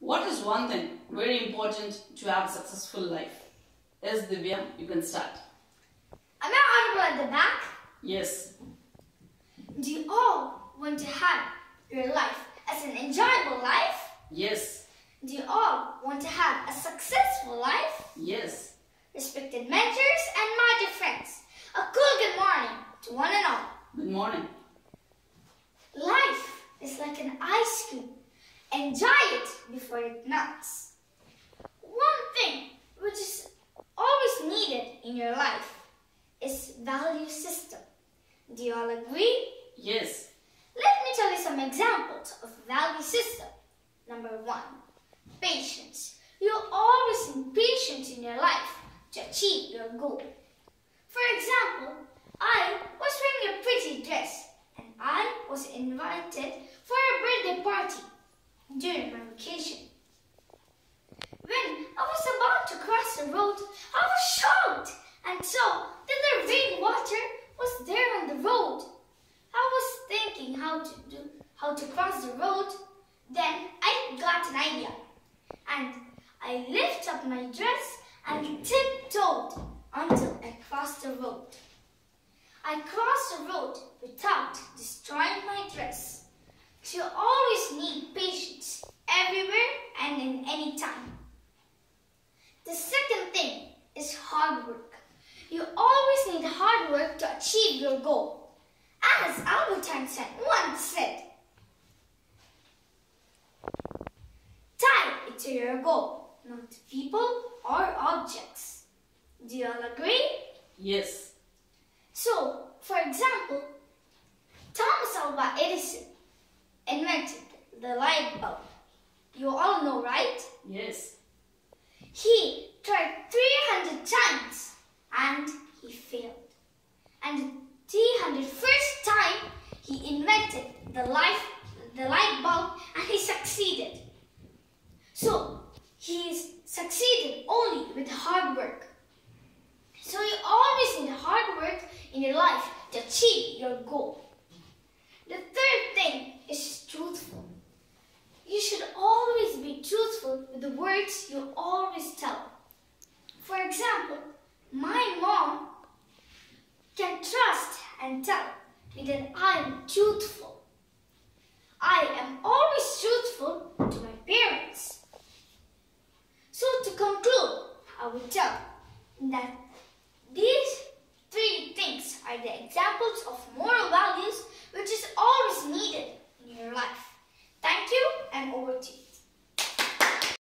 What is one thing very important to have a successful life? Yes, Divya, you can start. Am I audible at the back? Yes. Do you all want to have your life as an enjoyable life? Yes. Do you all want to have a successful life? Yes. Respected mentors and my dear friends, a cool good morning to one and all. Good morning. Life is like an ice cream. Enjoy it before it melts. One thing which is always needed in your life is value system. Do you all agree? Yes. Let me tell you some examples of value system. Number 1, patience. You always need patience in your life to achieve your goal. For example, I was wearing a pretty dress and I was invited for a birthday party during my vacation. When I was about to cross the road, I was shocked and saw that the rainwater was there on the road. I was thinking how to cross the road. Then I got an idea and I lifted up my dress and tiptoed until I crossed the road. I crossed the road without destroying my dress. So you always need patience everywhere and in any time. The second thing is hard work. You always need hard work to achieve your goal. As Albert Einstein once said, tie it to your goal, not to people or objects. Do you all agree? Yes. So, for example, Thomas Alva Edison invented the light bulb. You all know, right? Yes. He tried 300 times and he failed. And the 301st time he invented the light bulb and he succeeded. So he succeeded only with hard work. So you always need hard work in your life to achieve your goal. The third thing is truthful. You should always be truthful with the words you always tell. For example, my mom can trust and tell me that I am truthful. I am always truthful to my parents. So to conclude, I will tell that